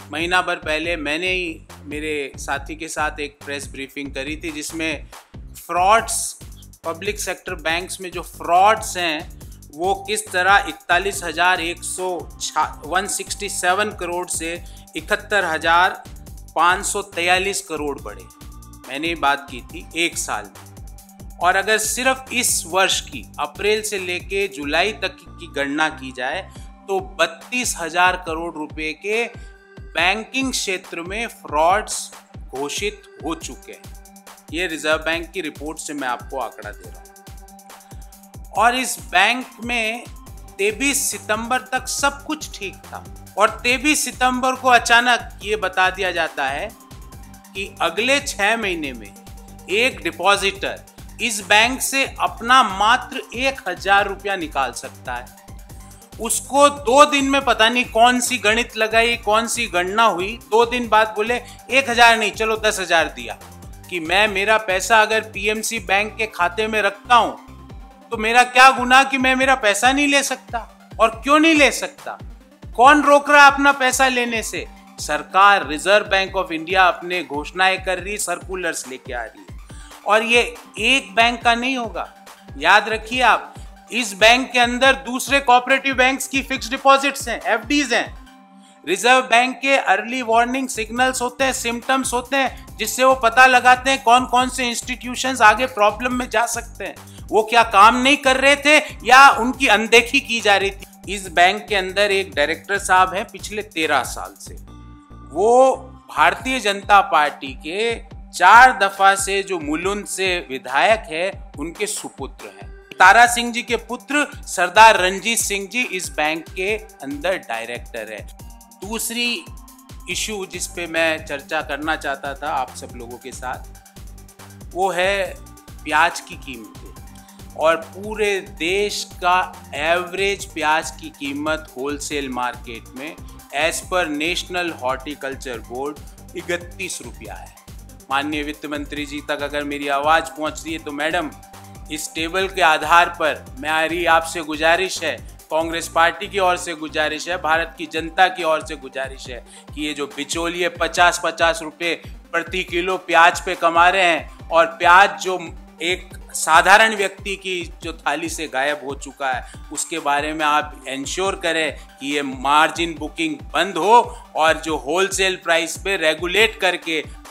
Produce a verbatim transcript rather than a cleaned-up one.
महीना भर पहले मैंने ही मेरे साथी के साथ एक प्रेस ब्रीफिंग करी थी, जिसमें फ्रॉड्स, पब्लिक सेक्टर बैंक्स में जो फ्रॉड्स हैं वो किस तरह इकतालीस हज़ार एक सौ वन सिक्सटी सेवन करोड़ से इकहत्तर हज़ार पाँच सौ तैंतालीस करोड़ बढ़े। मैंने बात की थी एक साल में। और अगर सिर्फ इस वर्ष की अप्रैल से लेके जुलाई तक की गणना की जाए तो बत्तीस हजार करोड़ रुपए के बैंकिंग क्षेत्र में फ्रॉड्स घोषित हो चुके हैं। ये रिजर्व बैंक की रिपोर्ट से मैं आपको आंकड़ा दे रहा हूं। और इस बैंक में तेईस सितंबर तक सब कुछ ठीक था और तेईस सितंबर को अचानक ये बता दिया जाता है कि अगले छह महीने में एक डिपॉजिटर इस बैंक से अपना मात्र एक हजार रुपया निकाल सकता है। उसको दो दिन में पता नहीं कौन सी गणित लगाई, कौन सी गणना हुई, दो दिन बाद बोले एक हजार नहीं चलो दस हजार दिया कि मैं मेरा पैसा अगर पीएमसी बैंक के खाते में रखता हूं तो मेरा क्या गुनाह कि मैं मेरा पैसा नहीं ले सकता। और क्यों नहीं ले सकता? कौन रोक रहा है अपना पैसा लेने से? सरकार, रिजर्व बैंक ऑफ इंडिया अपने घोषणाएं कर रही, सर्कुलर्स लेके आ रही है। और ये एक बैंक का नहीं होगा, याद रखिए आप, इस बैंक के अंदर दूसरे कोऑपरेटिव बैंक्स की फिक्स्ड डिपॉजिट्स हैं, एफडीज हैं। रिजर्व बैंक के अर्ली वार्निंग सिग्नल्स होते हैं, सिम्टम्स होते हैं, जिससे वो पता लगाते हैं कौन कौन से इंस्टीट्यूशंस आगे प्रॉब्लम में जा सकते हैं। वो क्या काम नहीं कर रहे थे या उनकी अनदेखी की जा रही थी? इस बैंक के अंदर एक डायरेक्टर साहब हैं पिछले तेरह साल से। वो भारतीय जनता पार्टी के चार दफा से जो मुलुंड से विधायक है उनके सुपुत्र हैं। तारा सिंह जी के पुत्र सरदार रणजीत सिंह जी इस बैंक के अंदर डायरेक्टर है। दूसरी इशू जिस पे मैं चर्चा करना चाहता था आप सब लोगों के साथ, वो है प्याज की कीमतें। और पूरे देश का एवरेज प्याज की कीमत होलसेल मार्केट में as per national horticulture board इकतीस रुपया है। माननीय वित्त मंत्री जी तक अगर मेरी आवाज़ पहुंच रही है तो मैडम, इस टेबल के आधार पर मेरी आपसे गुजारिश है, कांग्रेस पार्टी की ओर से गुजारिश है, भारत की जनता की ओर से गुजारिश है कि ये जो बिचौलिए पचास पचास रुपए प्रति किलो प्याज पे कमा रहे हैं और प्याज जो एक साधारण व्यक्ति की जो थाली से गायब हो चुका है, उसके बारे में आप इंश्योर करें कि ये मार्जिन बुकिंग बंद हो और जो होलसेल प्राइस पे रेगुलेट करके